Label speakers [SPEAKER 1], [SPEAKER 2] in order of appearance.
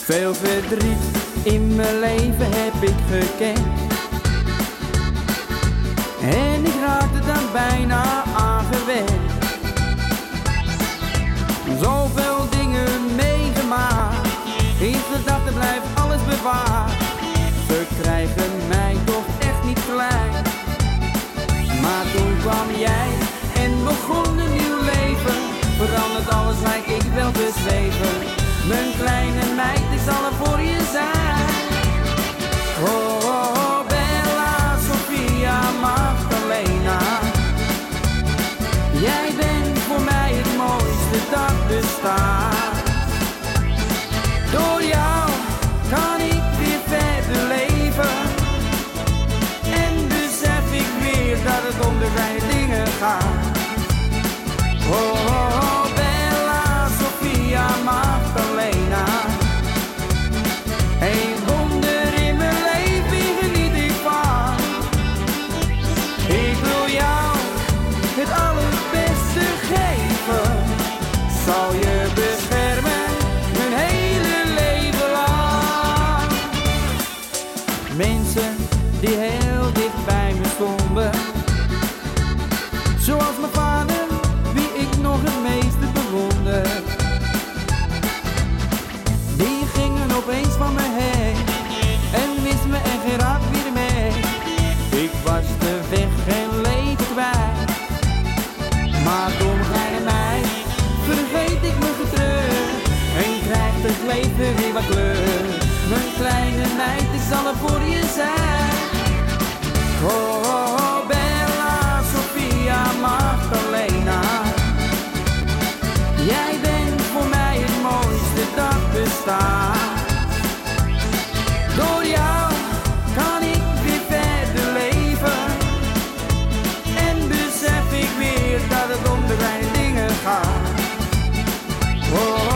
[SPEAKER 1] Veel verdriet in mijn leven heb ik gekend. En ik raakte dan bijna aangewend. Zoveel dingen meegemaakt, in gedachten blijft alles bewaard. Ze krijgen mij toch echt niet klein. Maar toen kwam jij en begon een nieuw leven. Verandert alles, lijkt ik wel te zweven. Mijn kleine meid, ik zal er voor je zijn. Oh, oh, oh, Bella, Sofia, Magdalena. Jij bent voor mij het mooiste dat bestaat. Door jou kan ik weer verder leven. En besef ik weer dat het om de kleine dingen gaat. Oh, oh, oh, Bella, Sofia, Magdalena. Een wonder in mijn leven geniet ik van. Ik wil jou het allerbeste geven. Zal je beschermen mijn hele leven lang. Mensen die heel dicht bij me stonden, zoals mijn vader, wie ik nog het meeste bewonder. Die gingen opeens van me heen en wist me en geen raad weer mee. Ik was de weg geen leven kwijt, maar door mijn kleine meid vergeet ik mijn getreur en krijgt het leven weer wat kleur. Mijn kleine meid, ik zal er voor je zijn. Oh, oh, oh, Bella, Sofia, Magdalena. Jij bent voor mij het mooiste dat bestaat. Door jou kan ik weer verder leven. En besef ik weer dat het om de kleine dingen gaat. Oh,